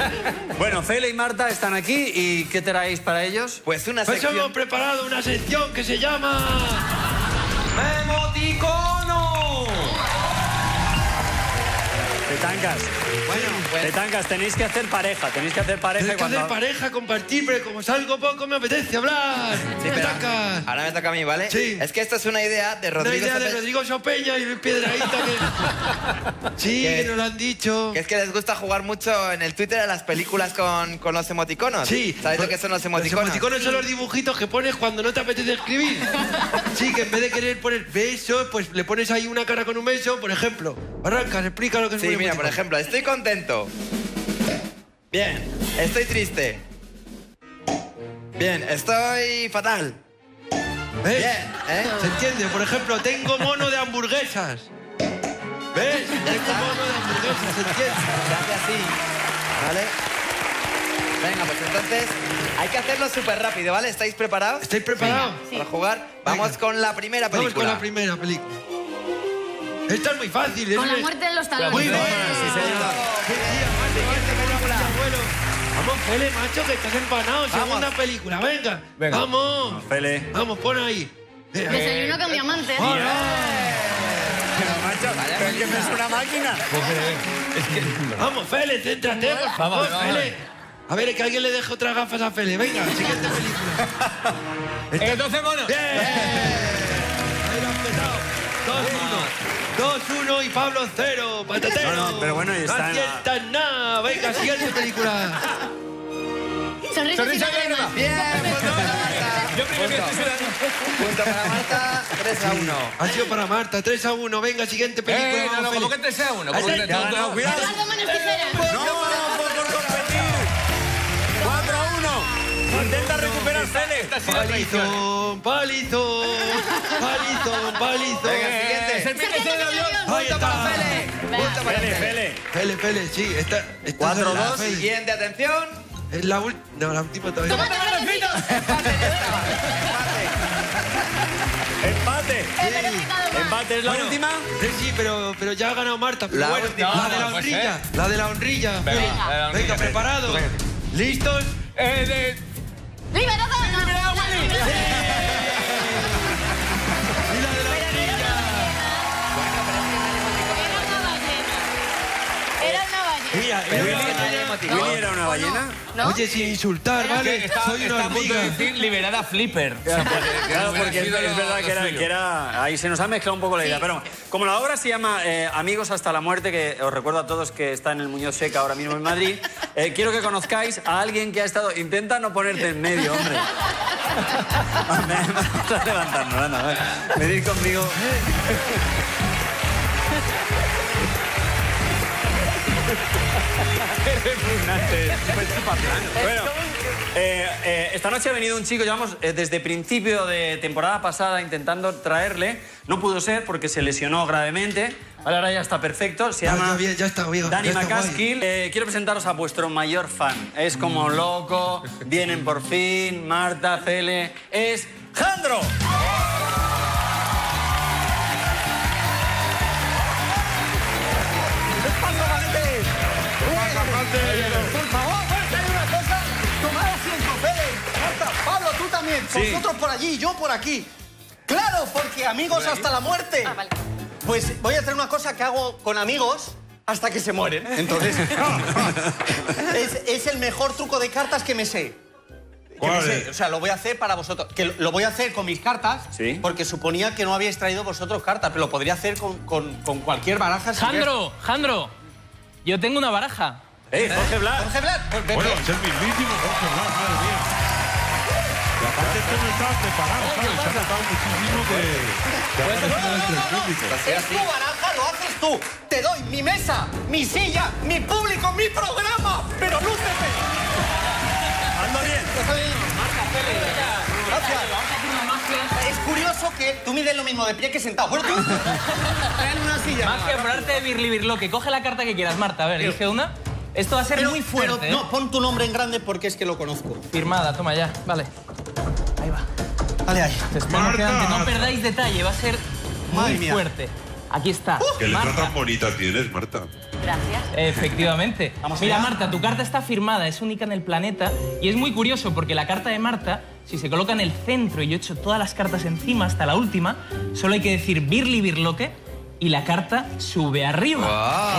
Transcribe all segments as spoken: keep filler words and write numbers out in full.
Bueno, Fele y Marta están aquí. ¿Y qué traéis para ellos? Pues una Pues sección... hemos preparado una sección que se llama... ¡Emoticono! Petancas. Bueno, pues... Petancas, tenéis que hacer pareja. Tenéis que hacer pareja. Tienes que cuando... hacer pareja, compartir, pero como salgo poco me apetece hablar. Sí, pero Petancas. ahora me toca a mí, ¿vale? Sí. Es que esto es una idea de Una Rodrigo idea de Sope- Rodrigo Sopeña y Luis Piedrahíta que... Sí, ¿Qué? que nos lo han dicho. Que es que les gusta jugar mucho en el Twitter a las películas con, con los emoticonos. Sí. ¿Sabéis lo que son los emoticonos? Los emoticonos son los dibujitos que pones cuando no te apetece escribir. Sí, que en vez de querer poner besos, pues le pones ahí una cara con un beso, por ejemplo. Arrancas, explica lo que es Sí, un mira, emoticono. por ejemplo, estoy contento. Bien. Estoy triste. Bien. Estoy fatal. ¿Ves? Bien, ¿eh? ¿Se entiende? Por ejemplo, tengo mono de hamburguesas. ¿Ves? Tengo mono de hamburguesas, ¿se entiende? Se hace así. ¿Vale? Venga, pues entonces hay que hacerlo súper rápido, ¿vale? ¿Estáis preparados? ¿Estáis preparados? Para jugar. Vamos Venga. con la primera película. Vamos con la primera película. Esta es muy fácil. es Con la una- muerte de los talones. Muy bien. Sí, señor. Sí, sí, Marte, Marte, película, abuelo. Vamos, Fele, macho, que estás empanado. Segunda película, venga. Venga. Vamos. Fele. Vamos, pon ahí. Eh, Desayuno con diamantes. ¡Hola! Pero, macho, pero es que no es una máquina. Vamos, Fele, céntrate, por favor, Vamos, vamos. Fele. A ver, que alguien le deje otras gafas a Fele. Venga, siguiente película. Eh, doce monos. ¡Bien! Ahí lo han petado. dos uno. dos uno y Pablo cero. Patatero. No, no, pero bueno, y está No en la- aciertas nada. Venga, siguiente película. Sonrisas y Sonrisa y lágrimas. Bien, punto para Marta. Yo primero que estoy sudando. Punto para Marta, tres a uno. Ha sido para Marta, tres a uno. Venga, siguiente película. Eh, no, vamos, no, Fele. como que tres a uno. Ahí Como que está. tres a uno. No, cuidado. Eduardo, manos tijeras. No, no, por, por competir. cuatro a uno. Intenta recuperar Fele. Esta ha sido la traición. Palizón, palizón, palizón, palizón. Venga, Eh, siguiente. serpientes en el avión. Ahí Punto para está. Fele. Punto para Fele, Fele. Fele. Fele, Fele, sí. Esta, esta Cuatro, es la dos, Fele. Siguiente, atención. Es la última. No, la última todavía. Tómate los fritos. Empate ya está. Empate. Empate. Sí. Empate es la Bueno, última. Sí, sí, pero, pero ya ha ganado Marta. Pero La bueno, última. la de la No, pues, honrilla. ¿eh? La de la honrilla. Venga, Fele. la de la honrilla, Venga, Fele. preparados. ¿Listos? Eh, de... ¡Liberado! No, no, ¡Y la de la honrilla! Era una ballena. Mira, Pero mira, es que no hay emoticono. ¿Willy era una ballena? ¿No? Oye, sin insultar, ¿vale? Está, Soy una está a punto de hormiga. decir liberada Flipper. Claro, porque es, es verdad que era, que era... Ahí se nos ha mezclado un poco la idea. Pero como la obra se llama eh, Amigos hasta la muerte, que os recuerdo a todos que está en el Muñoz Seca ahora mismo en Madrid, eh, quiero que conozcáis a alguien que ha estado... Intenta no ponerte en medio, hombre. Vamos a levantarnos, anda, a ver. Venid conmigo. Bueno, eh, eh, esta noche ha venido un chico, llevamos eh, desde principio de temporada pasada intentando traerle, no pudo ser porque se lesionó gravemente, vale, ahora ya está perfecto, se Ah, llama ya bien, ya está, amigo, Dani ya está McCaskill. Eh, quiero presentaros a vuestro mayor fan, es como loco, vienen por fin, Marta, Cele, es Jandro. Por favor, que hay una cosa. Tomad asiento, Fede. Marta, Pablo, tú también. Sí. Vosotros por allí, yo por aquí. Claro, porque amigos hasta la muerte. Ah, vale. Pues voy a hacer una cosa que hago con amigos hasta que se mueren. Entonces, es, es el mejor truco de cartas que me sé. Que me sé. O sea, lo voy a hacer para vosotros. Que lo, lo voy a hacer con mis cartas, Sí. porque suponía que no habíais traído vosotros cartas, pero lo podría hacer con, con- con cualquier baraja. si Jandro, Jandro, yo tengo una baraja. ¡Eh, Jorge Blas! quieres. Jorge Blas, pues vete. Bueno, es el mismísimo Jorge Blas, madre mía. Y aparte es que no estaba preparado, ¿sabes? Se ha notado muchísimo que, que ha aparecido entre el público. Es tu baraja, lo haces tú. Te doy mi mesa, mi silla, mi público, mi programa. Pero lúcete. ¡Anda bien! Gracias. Es curioso que tú mides lo mismo de pie que sentado. Bueno, tú. En una silla. Más que por arte de birli birloque. Coge la carta que quieras, Marta. A ver, elige una. Esto va a ser Pero- muy fuerte. pero no, ¿eh? pon tu nombre en grande porque es que lo conozco. Firmada, toma ya. Vale. Ahí va. Vale, ahí. Te espero que Marta. no perdáis detalle. Va a ser Madre muy mía. fuerte. Aquí está. Qué letra Marta. tan bonita tienes, Marta. Gracias. Efectivamente. Vamos Mira, allá. Marta, tu carta está firmada, es única en el planeta y es muy curioso porque la carta de Marta, si se coloca en el centro y yo echo todas las cartas encima hasta la última, solo hay que decir Birli Birloque y la carta sube arriba.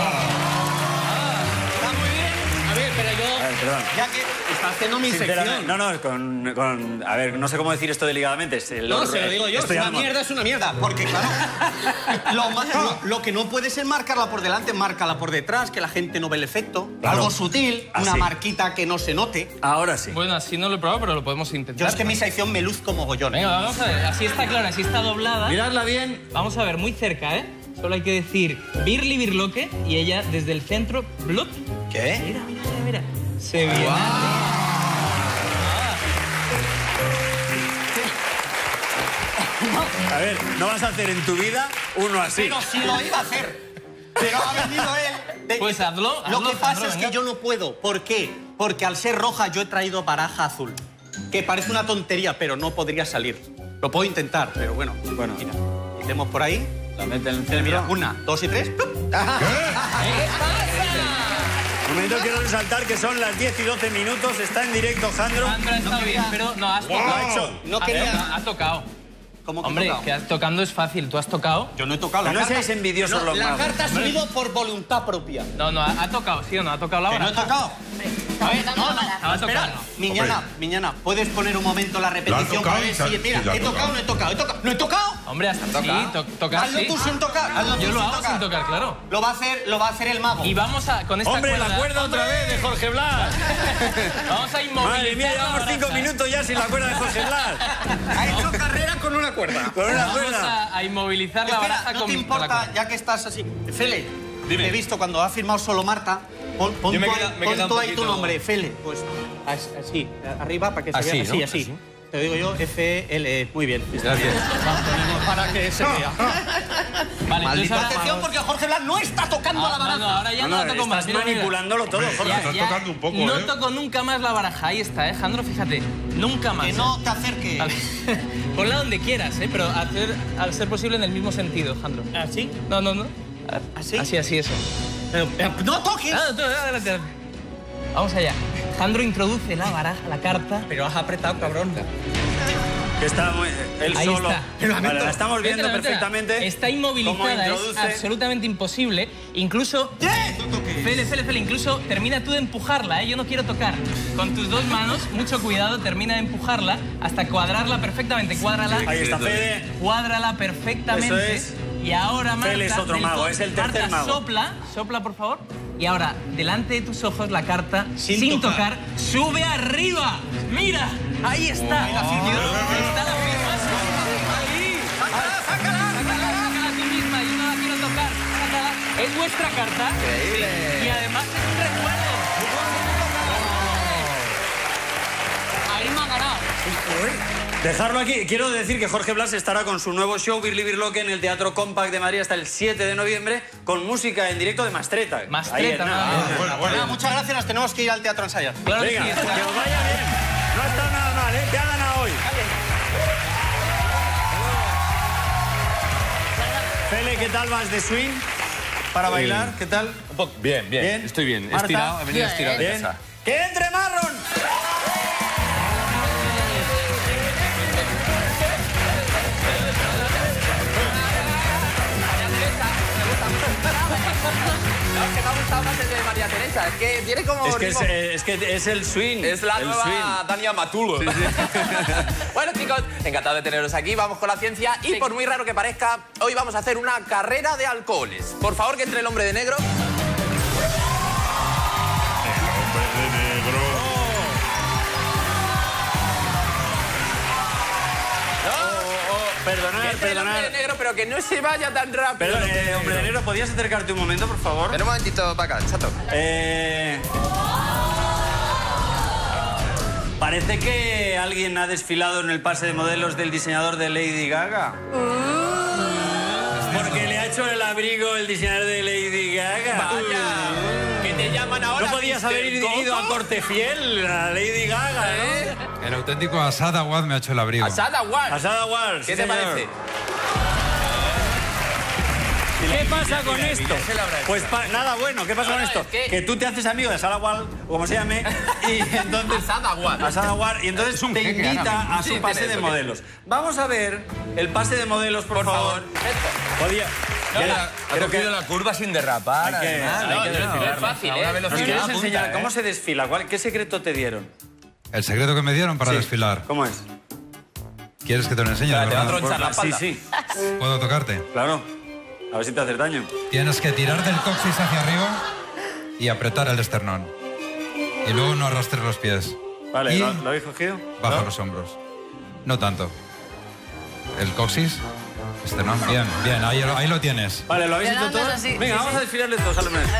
Está muy bien. A ver, pero yo... A ver, perdón. Ya que está haciendo mi Sinceramente, sección. no, no, con, con... A ver, no sé cómo decir esto delicadamente. es el No, horror- se lo digo yo, es estoy una amo- mierda, es una mierda. Porque, claro, lo, ma- lo- lo que no puedes es marcarla por delante, márcala por detrás, que la gente no ve el efecto. Claro. Algo sutil, Así. una marquita que no se note. Ahora sí. Bueno, así no lo he probado, pero lo podemos intentar. Yo es que en mi sección me luzco mogollón. Venga, vamos a ver, así está clara, así está doblada. Miradla bien. Vamos a ver, muy cerca, ¿eh? Solo hay que decir Birli Birloque y ella desde el centro, blop. ¿Qué? Mira, mira, mira, mira. Se viene arriba. A ver, no vas a hacer en tu vida uno así. Pero sí lo iba a hacer. Pero ha venido él. de- Pues hazlo, Lo hazlo, que pasa Sandro, es venga. que yo no puedo. ¿Por qué? Porque al ser roja yo he traído baraja azul. Que parece una tontería, pero no podría salir. Lo puedo intentar, pero bueno. Bueno. Mira, metemos por ahí. La mete en el Mira, centro. mira, una, dos y tres. ¡plup! Un momento, quiero resaltar que son las diez y doce minutos. Está en directo, Jandro. Sandra está bien, pero no, has tocado. ha hecho. No Ha- quería. Ha tocado. ¿Cómo que he Hombre, tocado? que has- tocando es fácil, tú has tocado. Yo no he tocado la No carta. seáis envidiosos los La magos. carta ha subido por voluntad propia. No, no, ha, ha tocado, ¿sí o no? Ha tocado la ¿Que no he baraja. tocado? A ver, no, no. No, ha tocado. Miñana, Miñana, ¿puedes poner un momento la repetición tocado para ver y se- si... Mira, sí, la ha he tocado, tocado. no he tocado, he tocado. ¿No he tocado? Hombre, hasta sí, to- tocar Hazlo sí. tú sin tocar. Hazlo tú Yo lo sin hago tocar. sin tocar, claro. Lo va a hacer, lo va a hacer el mago. Y vamos a, con esta Hombre, cuerda... la cuerda otra vez de Jorge Blas. Vamos a inmovilizar Madre mía, la llevamos baraja, cinco ¿eh? minutos ya sin la cuerda de Jorge Blas. Ha hecho carrera con una cuerda. Con una Vamos cuerda. a, a inmovilizar la Espera, baraja no con, te con la importa, cuerda. ya que estás así. Fele, te he visto cuando ha firmado solo Marta. Pon, pon Yo me tú, queda- me pon queda un tú ahí tu poquito- nombre, Fele. Pues as- así, arriba para que se Así, vea. Así, ¿no? así. Así. Te digo yo, F L. Muy bien. Gracias. Ponemos para que se vea. Vale, entonces ahora... Atención, porque Jorge Blas no está tocando Ah, la no, baraja. no, ahora ya No, no, no, la toco más. estás mira, mira. manipulándolo todo, Jorge. Ya, Estás ya, tocando un poco, No ¿eh? toco nunca más la baraja. Ahí está, ¿eh, Jandro? Fíjate. Nunca más. Que no te acerques. Vale. Ponla donde quieras, ¿eh? Pero hacer, al ser posible en el mismo sentido, Jandro. ¿Así? No, no, no. ¿Así? Así, así, eso. Pero, pero no toques. Ah, tú, adelante, adelante. Vamos allá. Jandro introduce la baraja, la carta. Pero has apretado, cabrón. Que está muy, él Ahí solo. está. Vale, la estamos viendo Vétela, vétela. perfectamente. Está Cómo inmovilizada, es introduce. absolutamente imposible. Incluso... Fele, Fele, Fele, incluso termina tú de empujarla, ¿eh? Yo no quiero tocar. Con tus dos manos, mucho cuidado, termina de empujarla hasta cuadrarla perfectamente. Cuádrala. Ahí está Fede. Cuádrala perfectamente. Eso es. Y ahora, Marta... Fele es otro del mago, todo- es el tercer Marta, mago. sopla, sopla, por favor. Y ahora, delante de tus ojos, la carta, sin, Sin tocar. tocar. sube arriba. Mira, ahí está. Ahí está la firma. Ahí. Sácala, sácala. Sácala tú misma, yo no la quiero tocar. Sácala. Es vuestra carta. Increíble. Sí. Y además es un recuerdo. Ahí me ha ganado. Dejarlo aquí. Quiero decir que Jorge Blas estará con su nuevo show Birli Birloque en el Teatro Compact de Madrid hasta el siete de noviembre con música en directo de Mastreta. Mastreta, Ahí, nada nada, más. nada. Bueno, bueno. Nada, muchas gracias, nos tenemos que ir al teatro a ensayar. Claro que Venga, sí. que os vaya bien. No ha estado nada mal, ¿eh? ¿Qué ha ganado hoy? Fele, ¿qué tal vas de swing? ¿Para bailar? ¿Qué tal? Bien, bien, Bien. Estoy bien. Marta. Estirado, he venido estirado de Bien. casa. ¡Que entre Marron! No, es que me ha gustado más el de María Teresa. Es que tiene como... Es que es, ritmo- eh, es que es el swing. Es la el nueva swing. Dania Matulo. Bueno, chicos, encantado de teneros aquí. Vamos con la ciencia. Y por muy raro que parezca, hoy vamos a hacer una carrera de alcoholes. Por favor, que entre el hombre de negro. Hombre de negro. Perdonad, Que entre el hombre de perdonad. negro, pero que no se vaya tan rápido. Perdón, el hombre de eh, hombre de negro, ¿podías acercarte un momento, por favor? Ven un momentito para acá, chato. Eh... Parece que alguien ha desfilado en el pase de modelos del diseñador de Lady Gaga. Porque le ha hecho el abrigo el diseñador de Lady Gaga. Vaya, que te llaman ahora. No podías mister haber ido a Coco? corte fiel a Lady Gaga, ¿Eh? El auténtico Asad Awad me ha hecho el abrigo. Asada War. ¿no? Asada Wars. ¿Qué sí, te señor. parece? Y pasa con esto? Pues pa- nada bueno, ¿qué pasa con esto? Que tú te haces amigo de Asada Wal, o como se llame, y entonces... Asada Wal. Asada Wal, y entonces te invita a su pase de modelos. Vamos a ver el pase de modelos, por, favor. Podía... Ha cogido la curva sin derrapar. Hay que- además, hay ¿no? que Debe desfilarlo. ser fácil, ¿eh? A una ¿Nos velocidad quieres punta, enseñar ¿eh? cómo se desfila? ¿Cuál- ¿Qué secreto te dieron? El secreto que me dieron para Sí. desfilar. ¿Cómo es? ¿Quieres que te lo enseñe? Espera, de te va a verdad? tronchar la Sí, espalda. sí, ¿Puedo tocarte? claro. A ver si te haces daño. Tienes que tirar del coxis hacia arriba y apretar el esternón. Y luego no arrastres los pies. Vale, Y ¿lo, lo habéis cogido? baja ¿No? los hombros. No tanto. El coxis, esternón. Bien, bien, ahí, lo- ahí lo tienes. Vale, ¿lo habéis Pero hecho todo? andas así, Venga, sí, vamos sí. a desfilarle todos a la vez.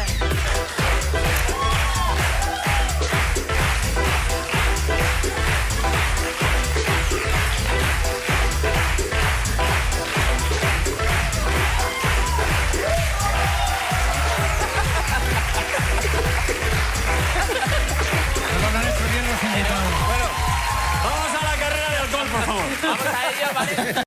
Lo han hecho bien los invitados. Vamos a la carrera de alcohol, por favor. Vamos a ello, ¿vale?